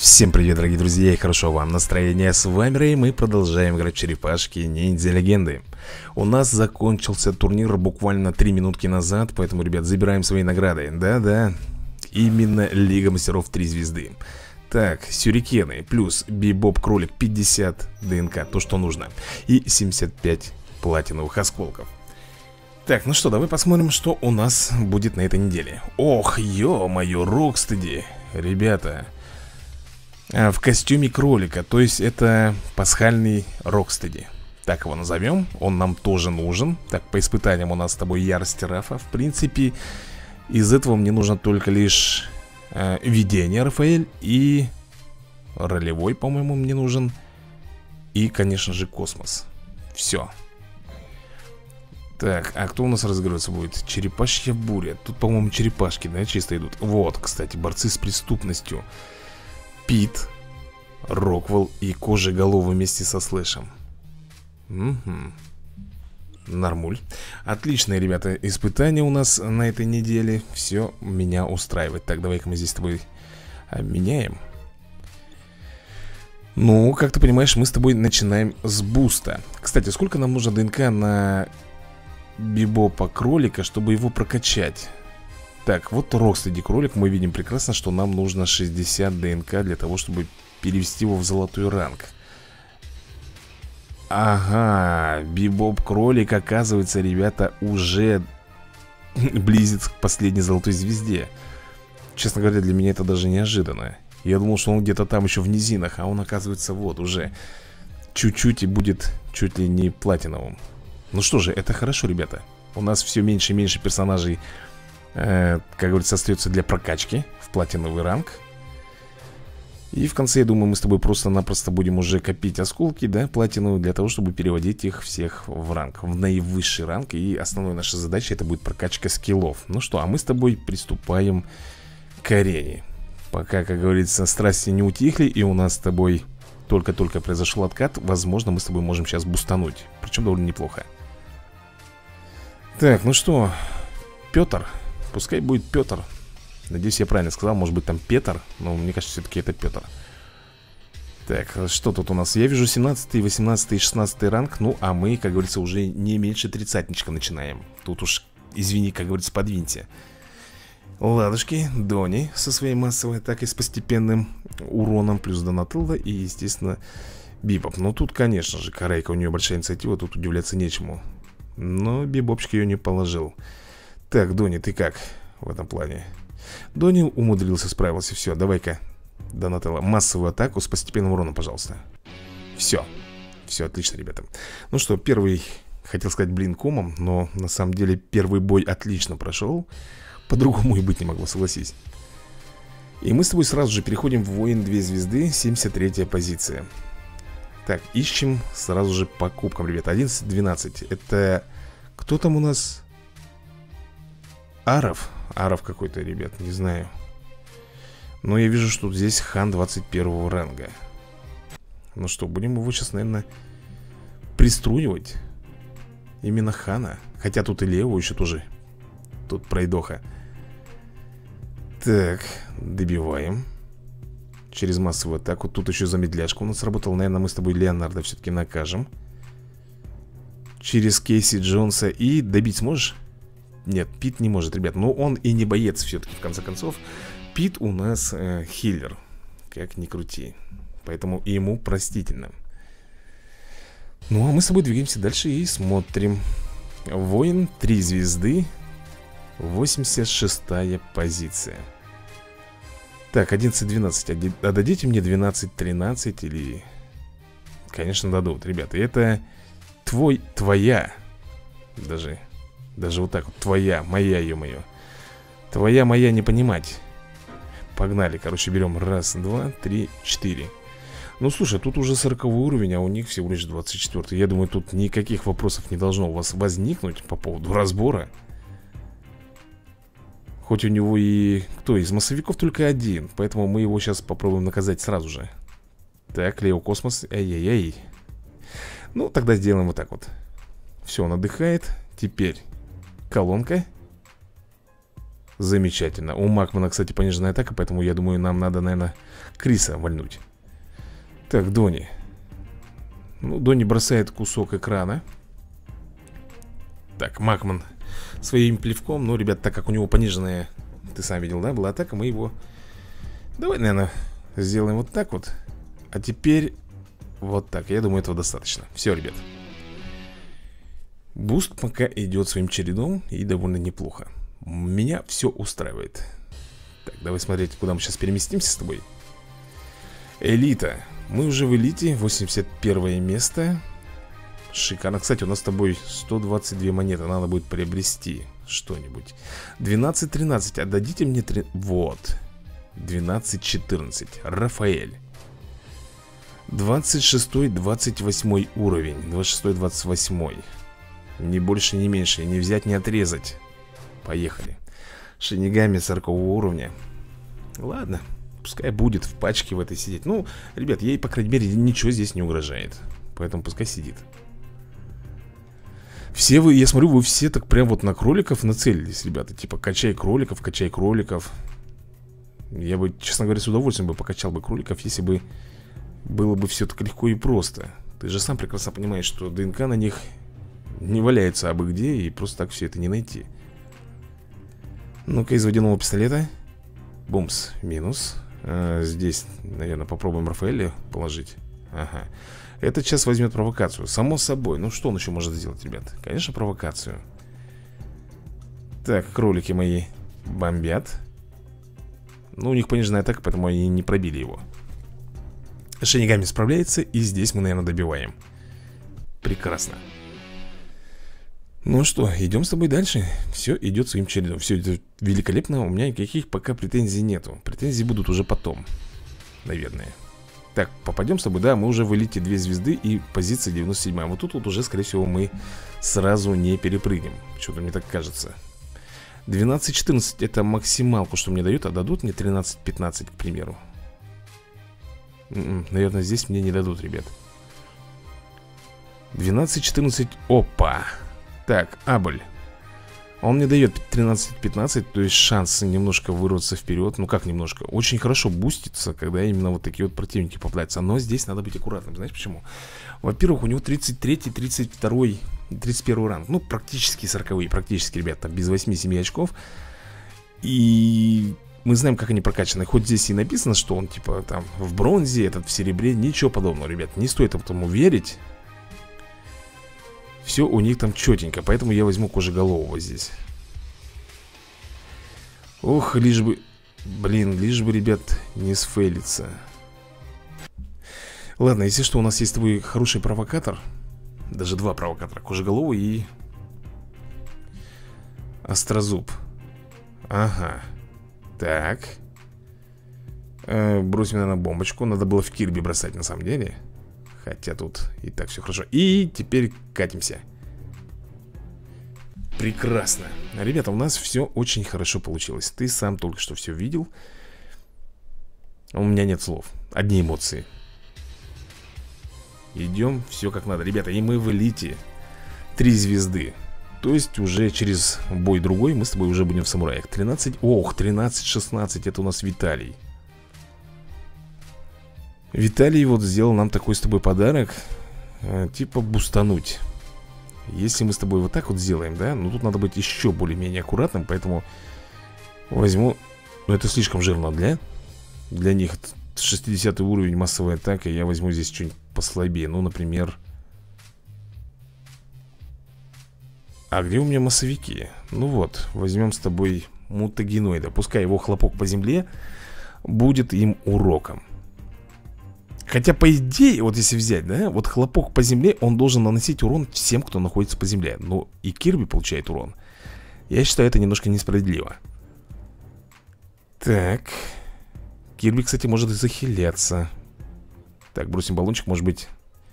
Всем привет, дорогие друзья, и хорошо вам настроение. С вами Рэй, мы продолжаем играть в черепашки ниндзя легенды. У нас закончился турнир буквально 3 минутки назад, поэтому, ребят, забираем свои награды. Да-да, именно Лига Мастеров 3 звезды. Так, сюрикены, плюс Бибоп Кролик 50 ДНК, то, что нужно. И 75 платиновых осколков. Так, ну что, давай посмотрим, что у нас будет на этой неделе. Ох, ё-моё, Рокстеди, ребята. В костюме кролика, то есть это пасхальный Рокстеди. Так его назовем, он нам тоже нужен. Так, по испытаниям у нас с тобой ярость Рафа. В принципе, из этого мне нужно только лишь видение Рафаэль и ролевой, по-моему, мне нужен. И, конечно же, космос. Все. Так, а кто у нас разыгрываться будет? Черепашья буря. Тут, по-моему, черепашки, да, чисто идут. Вот, кстати, борцы с преступностью. Пит, Роквелл и Кожеголов вместе со Слэшем. Нормуль. Отличные, ребята, испытания у нас на этой неделе. Все меня устраивает. Так, давай-ка мы здесь с тобой обменяем. Ну, как ты понимаешь, мы с тобой начинаем с буста. Кстати, сколько нам нужно ДНК на Бибопа Кролика, чтобы его прокачать? Так, вот Рокстеди Кролик, мы видим прекрасно, что нам нужно 60 ДНК для того, чтобы перевести его в золотой ранг. Ага, Бибоп Кролик, оказывается, ребята, уже близится к последней золотой звезде. Честно говоря, для меня это даже неожиданно. Я думал, что он где-то там еще в низинах, а он, оказывается, вот уже чуть-чуть и будет чуть ли не платиновым. Ну что же, это хорошо, ребята. У нас все меньше и меньше персонажей, как говорится, остается для прокачки в платиновый ранг. И в конце, я думаю, мы с тобой просто-напросто будем уже копить осколки, да, платиновые, для того, чтобы переводить их всех в ранг, в наивысший ранг. И основной наша задача это будет прокачка скиллов. Ну что, а мы с тобой приступаем к арене. Пока, как говорится, страсти не утихли, и у нас с тобой только-только произошел откат, возможно, мы с тобой можем сейчас бустануть. Причем довольно неплохо. Так, ну что, Петр. Пускай будет Петр. Надеюсь, я правильно сказал. Может быть, там Петр. Но мне кажется, все-таки это Петр. Так, что тут у нас? Я вижу 17, 18 и 16 ранг. Ну, а мы, как говорится, уже не меньше тридцатничка начинаем. Тут уж, извини, как говорится, подвиньте. Ладушки, Дони со своей массовой атакой с постепенным уроном. Плюс Донателло и, естественно, Бибоп. Ну, тут, конечно же, Карайка, у нее большая инициатива. Тут удивляться нечему. Но Бибопчик ее не положил. Так, Дони, ты как в этом плане? Дони умудрился, справился. Все, давай-ка, Донателло, массовую атаку с постепенным уроном, пожалуйста. Все, все отлично, ребята. Ну что, первый, хотел сказать, блин, комом. Но на самом деле первый бой отлично прошел. По-другому и быть не могло, согласись. И мы с тобой сразу же переходим в воин 2 звезды, 73-я позиция. Так, ищем сразу же по кубкам, ребята. 11-12, это кто там у нас? Аров? Аров какой-то, ребят, не знаю. Но я вижу, что здесь хан 21 ранга. Ну что, будем его сейчас, наверное, приструивать. Именно хана. Хотя тут и Лео еще тоже. Тут пройдоха. Так, добиваем. Через массовую атаку. Тут еще замедляшка у нас сработала. Наверное, мы с тобой Леонардо все-таки накажем. Через Кейси Джонса. И добить сможешь? Нет, Пит не может, ребят. Но он и не боец все-таки, в конце концов. Пит у нас хиллер. Как ни крути. Поэтому ему простительно. Ну, а мы с тобой двигаемся дальше и смотрим. Воин 3 звезды, 86-я позиция. Так, 11-12. А дадите мне 12-13 или... Конечно, дадут, ребята. Это твоя. Даже вот так вот. Твоя, моя, ё-моё. Твоя, моя, не понимать. Погнали, короче, берем. Раз, два, три, 4. Ну, слушай, тут уже 40 уровень, а у них всего лишь 24. Я думаю, тут никаких вопросов не должно у вас возникнуть по поводу разбора. Хоть у него и... Кто? Из массовиков только один. Поэтому мы его сейчас попробуем наказать сразу же. Так, Лео Космос. Эй-эй-эй. Ну, тогда сделаем вот так вот. Все, он отдыхает. Теперь колонка. Замечательно. У Макмана, кстати, пониженная атака, поэтому я думаю, нам надо, наверное, Криса вальнуть. Так, Дони. Ну, Дони бросает кусок экрана. Так, Макман своим плевком. Ну, ребят, так как у него пониженная, ты сам видел, да, была атака, мы его... Давай, наверное, сделаем вот так вот. А теперь вот так. Я думаю, этого достаточно. Все, ребят. Буст пока идет своим чередом. И довольно неплохо. Меня все устраивает. Так, давай смотреть, куда мы сейчас переместимся с тобой. Элита. Мы уже в элите, 81 место. Шикарно. Кстати, у нас с тобой 122 монеты. Надо будет приобрести что-нибудь. 12-13. Отдадите мне 3... Вот. 12-14. Рафаэль. 26-28 уровень. 26-28. Ни больше, ни меньше. Не взять, не отрезать. Поехали. Шинигами 40 уровня. Ладно. Пускай будет в пачке в этой сидеть. Ну, ребят, ей, по крайней мере, ничего здесь не угрожает. Поэтому пускай сидит. Все вы, я смотрю, вы все так прям вот на кроликов нацелились, ребята. Типа, качай кроликов, качай кроликов. Я бы, честно говоря, с удовольствием бы покачал бы кроликов, если бы было бы все так легко и просто. Ты же сам прекрасно понимаешь, что ДНК на них не валяется абы где, и просто так все это не найти. Ну-ка, из водяного пистолета. Бумс, минус. Здесь, наверное, попробуем Рафаэля положить. Ага. Этот сейчас возьмет провокацию. Само собой. Ну что он еще может сделать, ребят? Конечно, провокацию. Так, кролики мои бомбят. Ну, у них пониженная атака, поэтому они не пробили его. Шинигами справляется. И здесь мы, наверное, добиваем. Прекрасно. Ну что, идем с тобой дальше. Все идет своим чередом. Все идет великолепно. У меня никаких пока претензий нету. Претензии будут уже потом, наверное. Так, попадем с тобой. Да, мы уже в элите 2 звезды и позиция 97. Вот тут вот уже, скорее всего, мы сразу не перепрыгнем. Что-то мне так кажется. 12-14 это максималку, что мне дают. А дадут мне 13-15, к примеру. Наверное, здесь мне не дадут, ребят. 12-14. Опа. Так, Абль. Он мне дает 13-15, то есть шанс немножко вырваться вперед. Ну как немножко? Очень хорошо бустится, когда именно вот такие вот противники попадаются. Но здесь надо быть аккуратным. Знаешь почему? Во-первых, у него 33-й, 32-й, 31 ранг. Ну, практически 40-е, практически, ребята, без 8-7 очков. И мы знаем, как они прокачаны. Хоть здесь и написано, что он типа там в бронзе, этот в серебре. Ничего подобного, ребят. Не стоит этому верить. Все у них там четенько, поэтому я возьму кожеголового здесь. Ох, лишь бы... Блин, лишь бы, ребят, не сфейлиться. Ладно, если что, у нас есть с тобой хороший провокатор. Даже 2 провокатора. Кожеголовый и... Острозуб. Ага. Так. Бросим, наверное, бомбочку. Надо было в Кирби бросать, на самом деле. Хотя тут и так все хорошо. И теперь катимся. Прекрасно. Ребята, у нас все очень хорошо получилось. Ты сам только что все видел. У меня нет слов. Одни эмоции. Идем, все как надо. Ребята, и мы в элите 3 звезды. То есть уже через бой другой мы с тобой уже будем в самураях. 13, ох, 13-16. Это у нас Виталий. Виталий вот сделал нам такой с тобой подарок. Типа бустануть. Если мы с тобой вот так вот сделаем, да, ну тут надо быть еще более-менее аккуратным. Поэтому возьму. Ну это слишком жирно для них. 60 уровень массовой атаки. Я возьму здесь что-нибудь послабее. Ну, например. А где у меня массовики? Ну вот, возьмем с тобой мутагеноида. Пускай его хлопок по земле будет им уроком. Хотя, по идее, вот если взять, да, вот хлопок по земле, он должен наносить урон всем, кто находится по земле. Ну, и Кирби получает урон. Я считаю, это немножко несправедливо. Так. Кирби, кстати, может и захиляться. Так, бросим баллончик, может быть.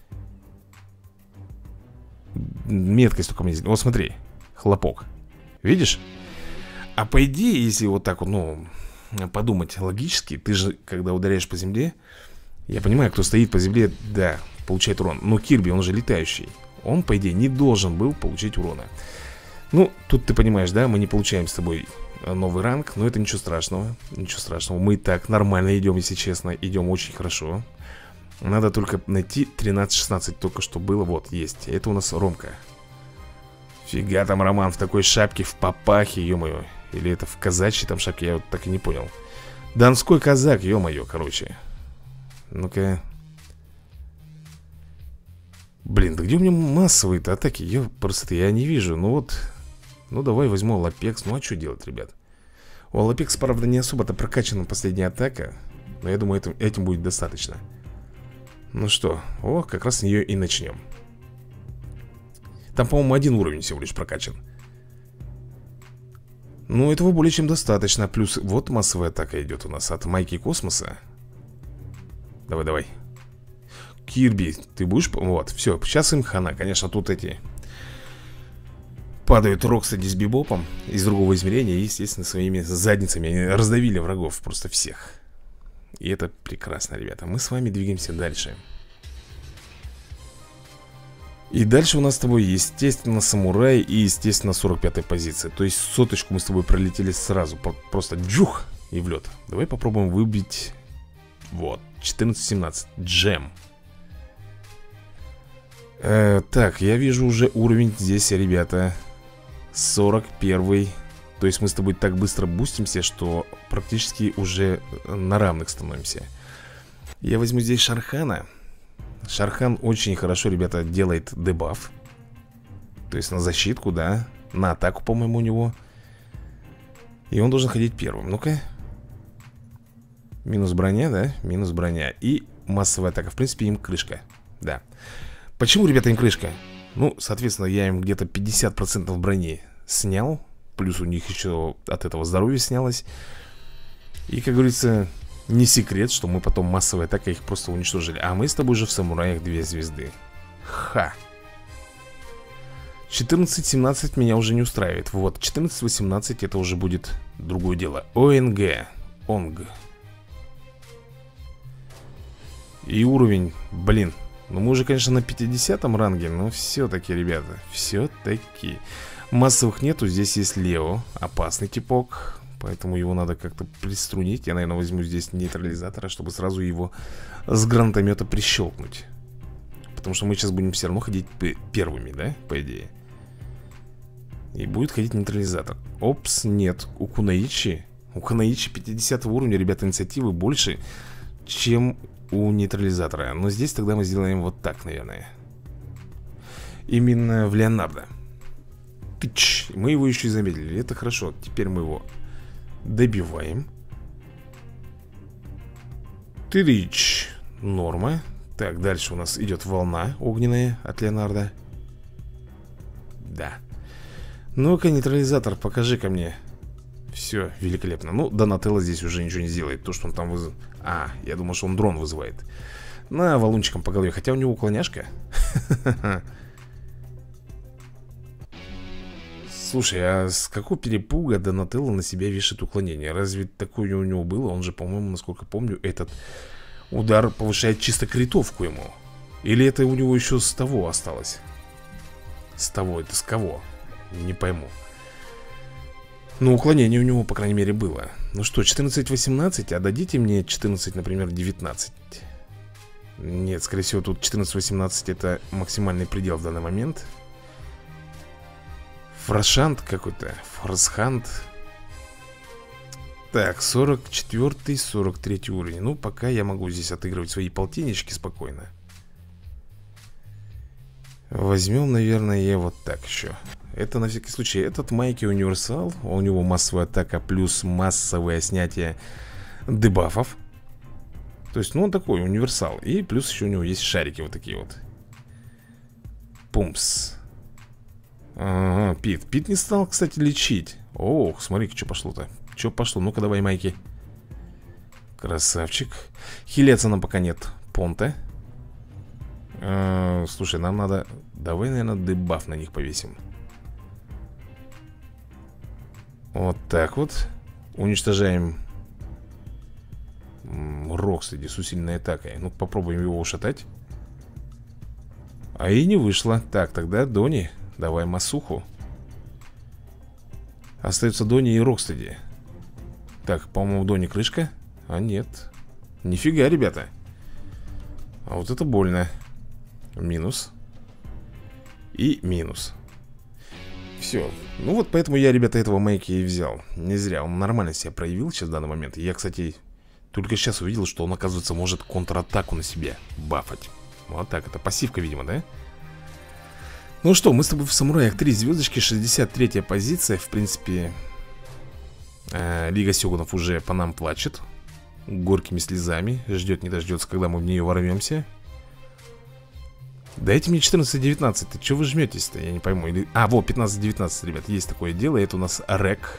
Меткость только мне здесь. Вот смотри, хлопок. Видишь? А по идее, если вот так вот, ну, подумать логически, ты же, когда ударяешь по земле... Я понимаю, кто стоит по земле, да, получает урон. Но Кирби, он же летающий. Он, по идее, не должен был получить урона. Ну, тут ты понимаешь, да, мы не получаем с тобой новый ранг. Но это ничего страшного. Ничего страшного. Мы и так нормально идем, если честно. Идем очень хорошо. Надо только найти 13-16. Только что было. Вот, есть. Это у нас Ромка. Фига там Роман в такой шапке, в папахе, ё-моё. Или это в казачьей там шапке, я вот так и не понял. Донской казак, ё-моё, короче. Ну-ка. Блин, да где у меня массовые-то атаки? Я не вижу. Ну вот. Ну давай возьму Лапекс. Ну а что делать, ребят? У Лапекс, правда, не особо-то прокачана последняя атака. Но я думаю, этим будет достаточно. Ну что, о, как раз с нее и начнем. Там, по-моему, один уровень всего лишь прокачан. Ну, этого более чем достаточно. Плюс вот массовая атака идет у нас от Майки Космоса. Давай, давай. Кирби, ты будешь... Вот, все, сейчас им хана. Конечно, тут эти... Падают Рокстеди с Бибопом из другого измерения. И, естественно, своими задницами они раздавили врагов просто всех. И это прекрасно, ребята. Мы с вами двигаемся дальше. И дальше у нас с тобой, естественно, самурай и, естественно, 45-я позиция. То есть соточку мы с тобой пролетели сразу. Просто джух и в лед. Давай попробуем выбить. Вот, 14-17. Джем. Так, я вижу уже уровень здесь, ребята. 41-й. То есть мы с тобой так быстро бустимся, что практически уже на равных становимся. Я возьму здесь Шархана. Шархан очень хорошо, ребята, делает дебаф. То есть на защитку, да. На атаку, по-моему, у него. И он должен ходить первым. Ну-ка. Минус броня, да? Минус броня. И массовая атака. В принципе, им крышка. Да. Почему, ребята, им крышка? Ну, соответственно, я им где-то 50% брони снял. Плюс у них еще от этого здоровье снялось. И, как говорится... Не секрет, что мы потом массовой атакой их просто уничтожили. А мы с тобой же в самураях 2 звезды. Ха. 14-17 меня уже не устраивает. Вот, 14-18 это уже будет другое дело. ОНГ. ОНГ. И уровень, блин. Ну мы уже, конечно, на 50-м ранге. Но все-таки, ребята, все-таки. Массовых нету, здесь есть Лео. Опасный типок. Поэтому его надо как-то приструнить. Я, наверное, возьму здесь нейтрализатора, чтобы сразу его с гранатомета прищелкнуть. Потому что мы сейчас будем все равно ходить первыми, да, по идее. И будет ходить нейтрализатор. Опс, нет, у Кунаичи 50 уровня, ребята, инициативы больше, чем у нейтрализатора. Но здесь тогда мы сделаем вот так, наверное. Именно в Леонардо. Тыч, мы его еще и замедлили, это хорошо. Теперь мы его... добиваем. Тырич. Норма. Так, дальше у нас идет волна огненная от Леонардо. Да. Ну-ка, нейтрализатор, покажи-ка мне. Все, великолепно. Ну, Донателло здесь уже ничего не сделает. То, что он там вызывает. А, я думал, что он дрон вызывает. На, валунчиком по голове. Хотя у него уклоняшка. Слушай, а с какого перепуга Донателло на себя вешает уклонение? Разве такое у него было? Он же, по-моему, насколько помню, этот удар повышает чисто критовку ему. Или это у него еще с того осталось? С того, это с кого? Не пойму. Но уклонение у него, по крайней мере, было. Ну что, 14-18, а дадите мне 14, например, 19. Нет, скорее всего, тут 14-18 это максимальный предел в данный момент. Фрашант какой-то. Форсхант. Так, 44-й, 43-й уровень. Ну, пока я могу здесь отыгрывать свои полтиннички спокойно. Возьмем, наверное, вот так еще. Это на всякий случай. Этот Майки универсал. У него массовая атака плюс массовое снятие дебафов. То есть, ну, он такой универсал. И плюс еще у него есть шарики вот такие вот. Пумпс. Ага, Пит. Пит не стал, кстати, лечить. Ох, смотри-ка, что пошло-то. Что пошло? Ну-ка, давай, Майки. Красавчик. Хилеться нам пока нет. Понта. Слушай, нам надо... Давай, наверное, дебаф на них повесим. Вот так вот. Уничтожаем Рокстеди с усиленной атакой. Ну, попробуем его ушатать. А и не вышло. Так, тогда Дони, давай массуху. Остается Дони и Рокстеди. Так, по-моему, Дони крышка. А нет. Нифига, ребята. А вот это больно. Минус. И минус. Все. Ну вот поэтому я, ребята, этого Майки и взял. Не зря, он нормально себя проявил сейчас в данный момент. Я, кстати, только сейчас увидел, что он, оказывается, может контратаку на себе бафать. Вот так, это пассивка, видимо, да? Ну что, мы с тобой в самураях 3 звездочки, 63-я позиция. В принципе, Лига Сёгунов уже по нам плачет горькими слезами. Ждет, не дождется, когда мы в нее ворвемся. Дайте мне 14-19. Ты что вы жметесь-то? Я не пойму. Или... А, вот, 15-19, ребят. Есть такое дело. Это у нас рэк.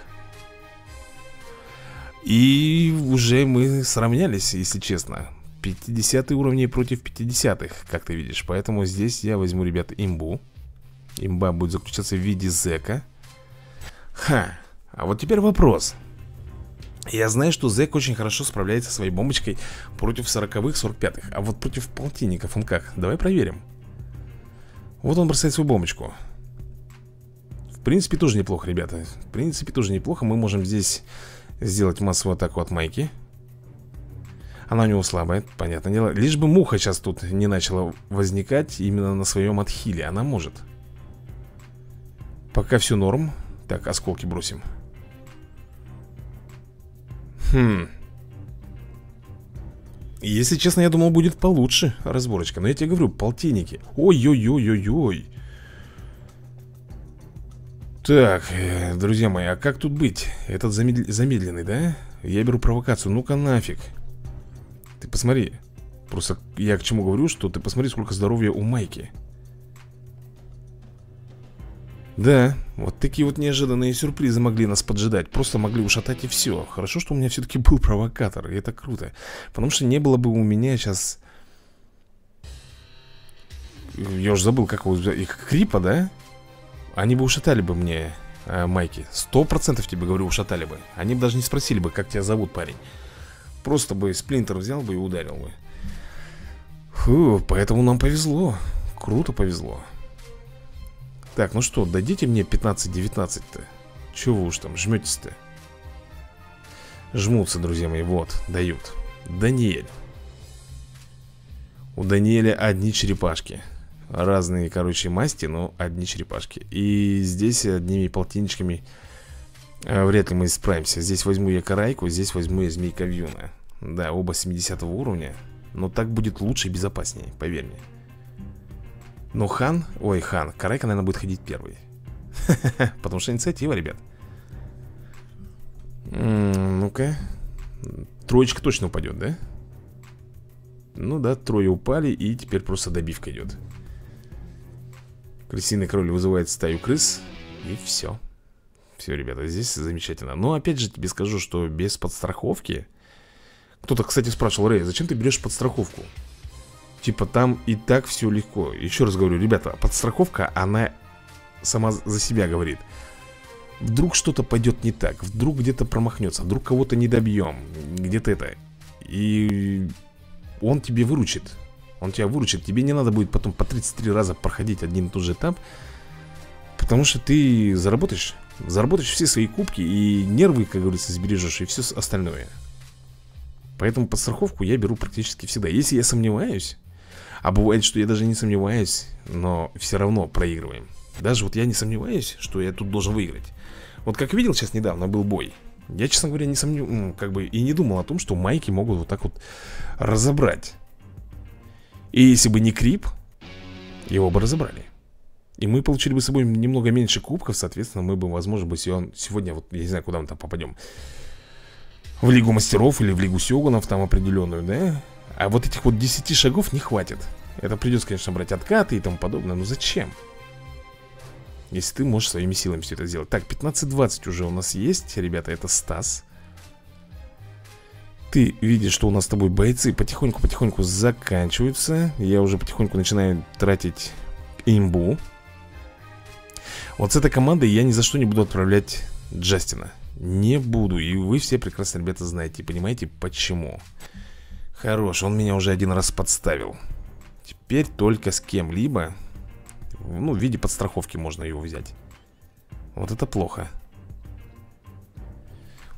И уже мы сравнялись, если честно. 50 уровни против 50-х, как ты видишь. Поэтому здесь я возьму, ребят, имбу. Имба будет заключаться в виде зэка. Ха. А вот теперь вопрос. Я знаю, что зэк очень хорошо справляется со своей бомбочкой против 40-х, 45-х. А вот против полтинников он как? Давай проверим. Вот он бросает свою бомбочку. В принципе, тоже неплохо, ребята. В принципе, тоже неплохо. Мы можем здесь сделать массовую атаку от Майки. Она у него слабая, понятное дело. Лишь бы муха сейчас тут не начала возникать именно на своем отхиле. Она может. Пока все норм. Так, осколки бросим. Если честно, я думал, будет получше разборочка. Но я тебе говорю, полтинники. Ой-ой-ой-ой-ой. Так, друзья мои, а как тут быть? Этот замедленный, да? Я беру провокацию, ну-ка нафиг. Ты посмотри. Просто я к чему говорю, что ты посмотри, сколько здоровья у Майки. Да, вот такие вот неожиданные сюрпризы могли нас поджидать. Просто могли ушатать и все. Хорошо, что у меня все-таки был провокатор, и это круто. Потому что не было бы у меня сейчас... Я уже забыл, как их Крипа, да? Они бы ушатали бы мне Майки. 100% тебе говорю, ушатали бы. Они бы даже не спросили бы, как тебя зовут, парень. Просто бы сплинтер взял бы и ударил бы. Фу, поэтому нам повезло. Круто повезло. Так, ну что, дадите мне 15-19-то? Чего вы уж там жметесь-то? Жмутся, друзья мои, вот, дают. Даниэль. У Даниэля одни черепашки. Разные, короче, масти, но одни черепашки. И здесь одними полтинничками вряд ли мы справимся. Здесь возьму я Карайку, здесь возьму я Змейка Вьюна. Да, оба 70 уровня. Но так будет лучше и безопаснее, поверь мне. Но Хан, ой, Хан, Карайка, наверное, будет ходить первый. Потому что инициатива, ребят. Ну-ка. Троечка точно упадет, да? Ну да, трое упали, и теперь просто добивка идет. Крысиный король вызывает стаю крыс. И все. Все, ребята, здесь замечательно. Но опять же тебе скажу, что без подстраховки. Кто-то, кстати, спрашивал: Рэй, зачем ты берешь подстраховку? Типа там и так все легко. Еще раз говорю, ребята, подстраховка, она сама за себя говорит. Вдруг что-то пойдет не так, вдруг где-то промахнется, вдруг кого-то не добьем, где-то это. И он тебе выручит. Он тебя выручит. Тебе не надо будет потом по 33 раза проходить один и тот же этап. Потому что ты заработаешь все свои кубки и нервы, как говорится, сбережешь, и все остальное. Поэтому подстраховку я беру практически всегда. Если я сомневаюсь, а бывает, что я даже не сомневаюсь, но все равно проигрываем. Даже вот я не сомневаюсь, что я тут должен выиграть. Вот как видел, сейчас недавно был бой. Я, честно говоря, не сомневаюсь, как бы и не думал о том, что майки могут вот так вот разобрать. И если бы не Крип, его бы разобрали. И мы получили бы с собой немного меньше кубков. Соответственно, мы бы, возможно, бы сегодня, вот я не знаю, куда мы там попадем, в Лигу Мастеров или в Лигу Сёгунов там определенную, да? А вот этих вот 10 шагов не хватит. Это придется, конечно, брать откаты и тому подобное. Но зачем? Если ты можешь своими силами все это сделать. Так, 15-20 уже у нас есть, ребята, это Стас. Ты видишь, что у нас с тобой бойцы потихоньку-потихоньку заканчиваются. Я уже потихоньку начинаю тратить имбу. Вот с этой командой я ни за что не буду отправлять Джастина. Не буду, и вы все прекрасно, ребята, знаете, понимаете, почему. Хорош, он меня уже один раз подставил. Теперь только с кем-либо, ну, в виде подстраховки можно его взять. Вот это плохо.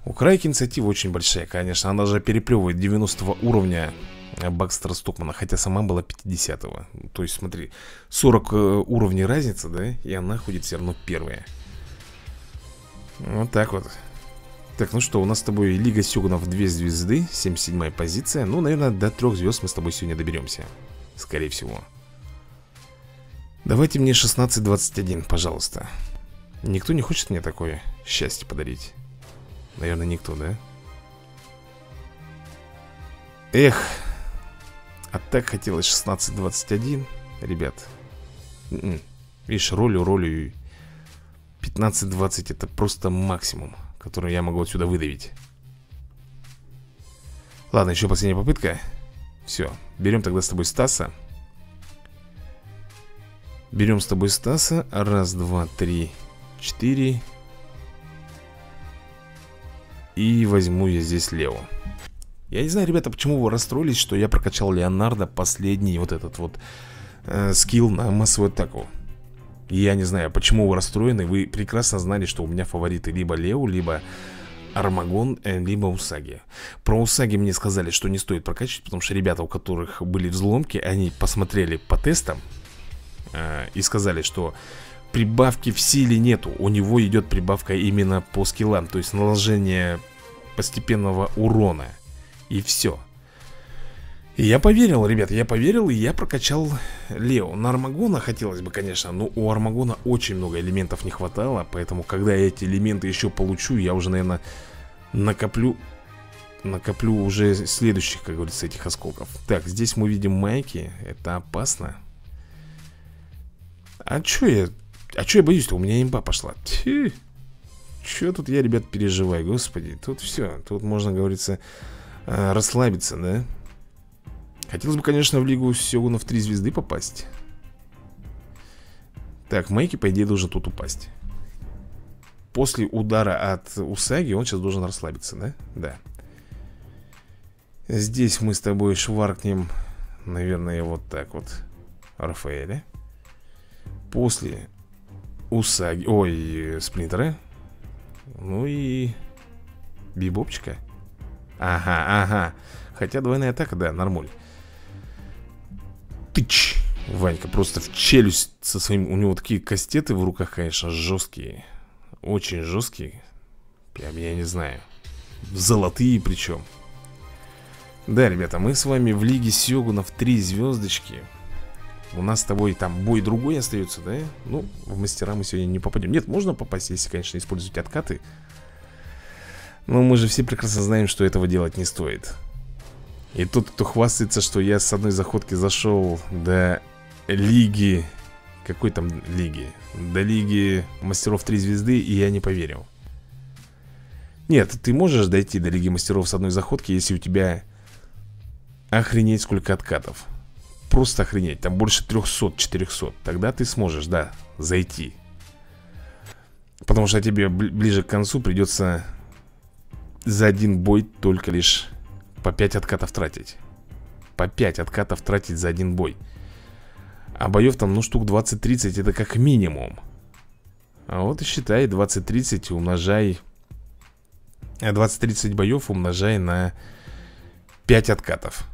У Крайки инициатива очень большая, конечно. Она даже переплевывает 90 уровня Бакстера Стокмана, хотя сама была 50-го. То есть, смотри, 40 уровней разница, да? И она ходит все равно первая. Вот так вот. Так, ну что, у нас с тобой Лига Сёгунов 2 звезды, 77-я позиция. Ну, наверное, до 3 звезд мы с тобой сегодня доберемся. Скорее всего. Давайте мне 16-21, пожалуйста. Никто не хочет мне такое счастье подарить? Наверное, никто, да? Эх. А так хотелось 16-21. Ребят. Видишь, ролью 15-20 это просто максимум, который я могу отсюда выдавить. Ладно, еще последняя попытка. Все, берем тогда с тобой Стаса. Берем с тобой Стаса. Раз, два, три, 4. И возьму я здесь Лео. Я не знаю, ребята, почему вы расстроились, что я прокачал Леонардо последний вот этот вот скилл на массовую атаку. Я не знаю, почему вы расстроены. Вы прекрасно знали, что у меня фавориты либо Лео, либо Армагон, либо Усаги. Про Усаги мне сказали, что не стоит прокачивать, потому что ребята, у которых были взломки, они посмотрели по тестам и сказали, что прибавки в силе нету. У него идет прибавка именно по скиллам, то есть наложение постепенного урона. И все. И я поверил, ребят, я поверил, и я прокачал Лео. На Армагона хотелось бы, конечно, но у Армагона очень много элементов не хватало. Поэтому, когда я эти элементы еще получу, я уже, наверное, накоплю уже следующих, как говорится, этих осколков. Так, здесь мы видим майки. Это опасно. А чё я боюсь-то? У меня имба пошла. Тьфу. Чё тут я, ребят, переживаю, господи. Тут все, тут можно, говорится, расслабиться, да? Хотелось бы, конечно, в Лигу Сёгунов 3 звезды попасть. Так, Майки, по идее, должен тут упасть. После удара от Усаги он сейчас должен расслабиться, да? Да. Здесь мы с тобой шваркнем, наверное, вот так вот Рафаэля. После Усаги, ой, Сплинтера. Ну и Бибопчика. Ага. Хотя двойная атака, да, нормуль. Тыч! Ванька просто в челюсть со своим... У него такие кастеты в руках, конечно, жесткие. Очень жесткие. Прям, я не знаю. Золотые причем. Да, ребята, мы с вами в Лиге Сёгунов 3 звездочки. У нас с тобой там бой другой остается, да? Ну, в мастера мы сегодня не попадем. Нет, можно попасть, если, конечно, использовать откаты. Но мы же все прекрасно знаем, что этого делать не стоит. И тот, кто хвастается, что я с одной заходки зашел до Лиги... Какой там Лиги? До Лиги Мастеров 3 звезды, и я не поверил. Нет, ты можешь дойти до Лиги Мастеров с одной заходки, если у тебя охренеть сколько откатов. Просто охренеть, там больше 300-400. Тогда ты сможешь, да, зайти. Потому что тебе ближе к концу придется за один бой только лишь по 5 откатов тратить. По 5 откатов тратить за один бой. А боев там, ну, штук 20-30, это как минимум. А вот и считай, 20-30 умножай... 20-30 боев умножай на 5 откатов.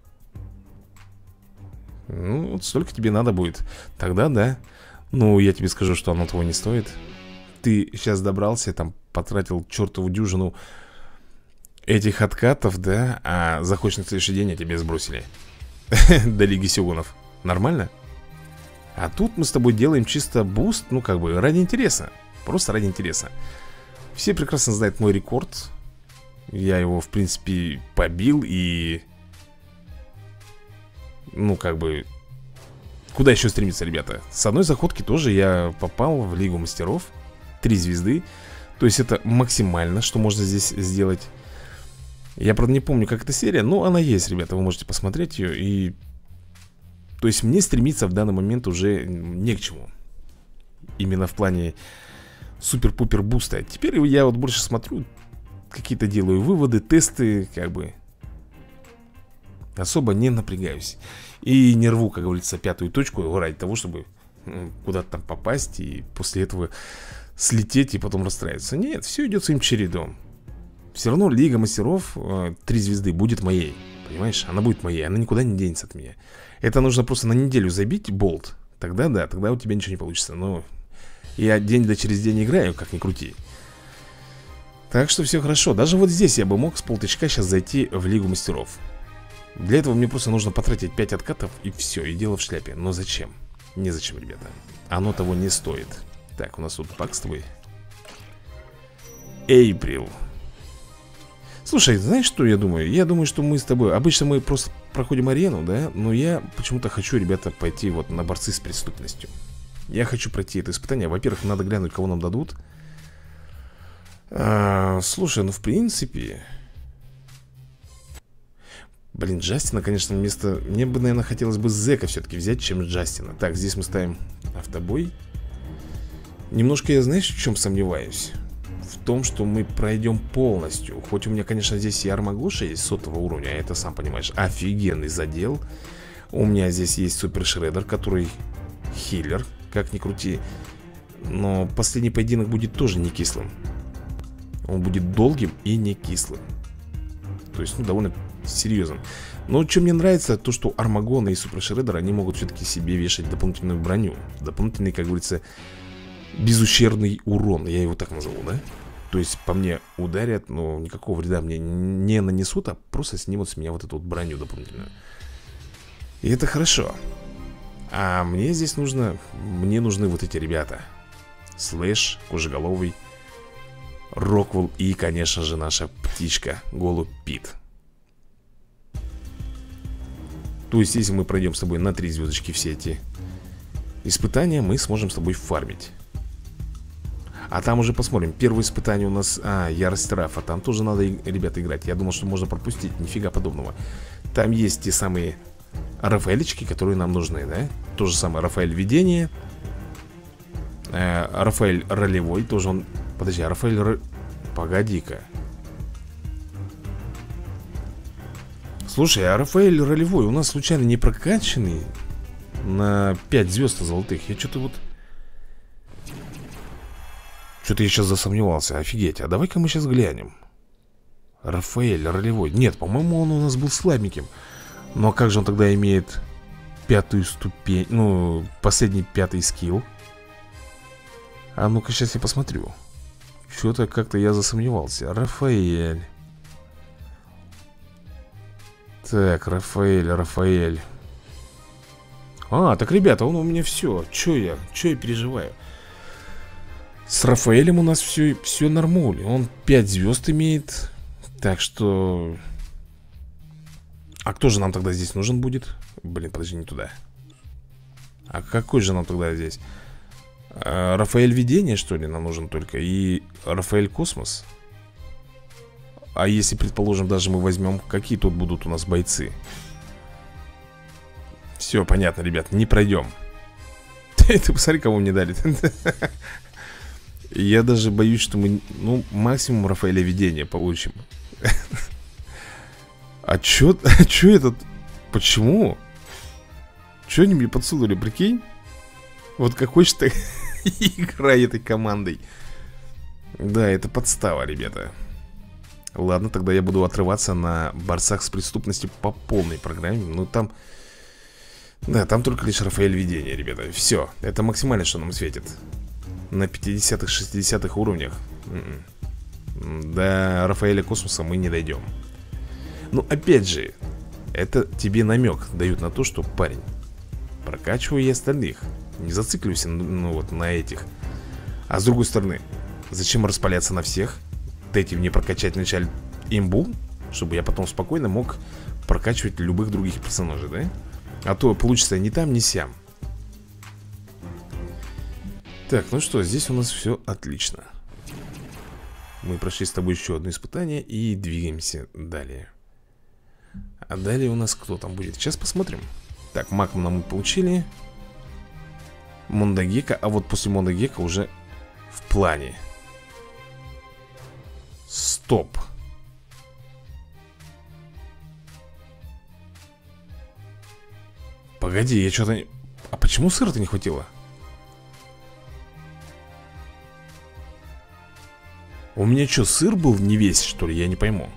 Ну, вот столько тебе надо будет. Тогда да. Ну, я тебе скажу, что оно того не стоит. Ты сейчас добрался, там, потратил чертову дюжину этих откатов, да, а захочешь на следующий день, а тебе сбросили до Лиги Сёгунов. Нормально? А тут мы с тобой делаем чисто буст, ну, как бы, ради интереса. Просто ради интереса. Все прекрасно знают мой рекорд. Я его, в принципе, побил и... Ну, как бы... Куда еще стремиться, ребята? С одной заходки тоже я попал в Лигу Мастеров 3 звезды. То есть это максимально, что можно здесь сделать. Я, правда, не помню, как эта серия, но она есть, ребята, вы можете посмотреть ее. И... То есть мне стремиться в данный момент уже не к чему. Именно в плане супер-пупер буста. Теперь я вот больше смотрю, какие-то делаю выводы, тесты, как бы. Особо не напрягаюсь. И не рву, как говорится, пятую точку ради того, чтобы куда-то там попасть и после этого слететь и потом расстраиваться. Нет, все идет своим чередом. Все равно Лига Мастеров 3 звезды будет моей. Понимаешь? Она будет моей, она никуда не денется от меня. Это нужно просто на неделю забить болт. Тогда да, тогда у тебя ничего не получится. Но я через день играю, как ни крути. Так что все хорошо. Даже вот здесь я бы мог с полточка сейчас зайти в Лигу Мастеров. Для этого мне просто нужно потратить 5 откатов и все, и дело в шляпе. Но зачем? Незачем, ребята. Оно того не стоит. Так, у нас тут пак с тобой. Эйприл. Слушай, знаешь, что я думаю? Я думаю, что мы с тобой... Обычно мы просто проходим арену, да? Но я почему-то хочу, ребята, пойти вот на борцы с преступностью. Я хочу пройти это испытание. Во-первых, надо глянуть, кого нам дадут. Слушай, ну в принципе... Блин, Джастина, конечно, вместо... Мне бы, наверное, хотелось бы Зека все-таки взять, чем Джастина. Так, здесь мы ставим автобой. Немножко я, знаешь, в чем сомневаюсь? В том, что мы пройдем полностью. Хоть у меня, конечно, здесь и Армагоша есть 100-го уровня, а это, сам понимаешь, офигенный задел. У меня здесь есть Супер Шреддер, который хиллер, как ни крути. Но последний поединок будет тоже не кислым. Он будет долгим и не кислым. То есть, ну, довольно серьезным. Но что мне нравится, то что Армагона и Супер Шреддер, они могут все-таки себе вешать дополнительную броню. Дополнительный, как говорится, безущербный урон. Я его так назову, да? То есть по мне ударят, но никакого вреда мне не нанесут, а просто снимут с меня вот эту вот броню дополнительную. И это хорошо. А мне здесь нужно... Мне нужны вот эти ребята. Слэш, Кожеголовый, Роквелл и, конечно же, наша птичка, Голубь Пит. То есть, если мы пройдем с тобой на 3 звездочки все эти испытания, мы сможем с тобой фармить. А там уже посмотрим. Первое испытание у нас... Ярость Рафа. Там тоже надо, ребята, играть. Я думал, что можно пропустить. Нифига подобного. Там есть те самые Рафаэлечки, которые нам нужны, да? То же самое Рафаэль Видение. Рафаэль Ролевой. Тоже он... Подожди, а Рафаэль... Погоди-ка. Слушай, а Рафаэль Ролевой у нас случайно не прокачанный на 5 звезд золотых? Я что-то вот... Что-то я сейчас засомневался. Офигеть, а давай-ка мы сейчас глянем. Рафаэль Ролевой. Нет, по-моему, он у нас был слабеньким. Ну а как же он тогда имеет 5-ю ступень? Ну, последний 5-й скилл. А ну-ка сейчас я посмотрю. Что-то как-то я засомневался. Рафаэль. Так, Рафаэль. Так, ребята, он у меня все. Че я переживаю? С Рафаэлем у нас все нормально. Он 5 звезд имеет. Так что... А кто же нам тогда здесь нужен будет? Блин, подожди, не туда. А какой же нам тогда здесь? Рафаэль Видение, что ли, нам нужен только? И Рафаэль Космос? А если, предположим, даже мы возьмем... Какие тут будут у нас бойцы? Все, понятно, ребят, не пройдем. Ты посмотри, кого мне дали. Я даже боюсь, что мы, ну, максимум Рафаэля Видения получим. А чё этот... Почему? Чё они мне подсунули, прикинь? Вот какой же ты игра этой командой. Да, это подстава, ребята. Ладно, тогда я буду отрываться на борцах с преступностью по полной программе. Ну, там... Да, там только лишь Рафаэль Видения, ребята. Все, это максимально, что нам светит. На 50-х, 60-х уровнях до Рафаэля Космоса мы не дойдем. Ну, опять же, это тебе намек дают на то, что, парень, прокачивай и остальных. Не зацикливайся, ну вот, на этих. А с другой стороны, зачем распаляться на всех? Дайте мне прокачать вначале имбу, чтобы я потом спокойно мог прокачивать любых других персонажей, да? А то получится ни там, ни сям. Так, ну что, здесь у нас все отлично. Мы прошли с тобой еще одно испытание и двигаемся далее. А далее у нас кто там будет? Сейчас посмотрим. Так, Макмана мы получили. Мондагека, а вот после Мондагека уже в плане. Стоп. Погоди, я что-то... А почему сыра-то не хватило? У меня что, сыр был не весь, что ли? Я не пойму.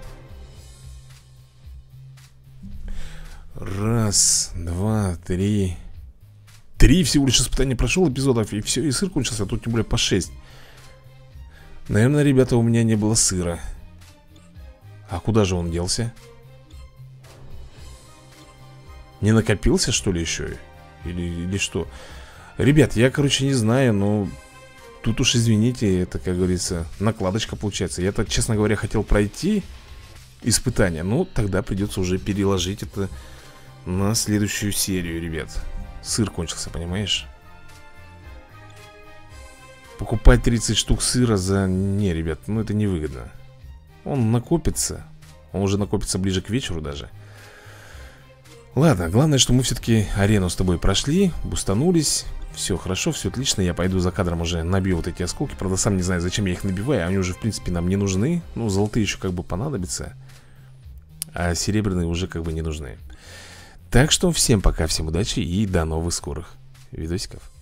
Раз, два, три. 3 всего лишь испытания прошел эпизодов, и все, и сыр кончился, а тут тем более по 6. Наверное, ребята, у меня не было сыра. А куда же он делся? Не накопился, что ли, еще? Или что? Ребят, я, короче, не знаю, но тут уж, извините, это, как говорится, накладочка получается. Я-то, честно говоря, хотел пройти испытание. Ну, тогда придется уже переложить это на следующую серию, ребят. Сыр кончился, понимаешь? Покупать 30 штук сыра за... Не, ребят, ну это невыгодно. Он накопится. Он уже накопится ближе к вечеру даже. Ладно, главное, что мы все-таки арену с тобой прошли, бустанулись. Все хорошо, все отлично. Я пойду за кадром уже набью вот эти осколки. Правда, сам не знаю, зачем я их набиваю. Они уже, в принципе, нам не нужны. Ну, золотые еще как бы понадобятся. А серебряные уже как бы не нужны. Так что всем пока, всем удачи и до новых скорых видосиков.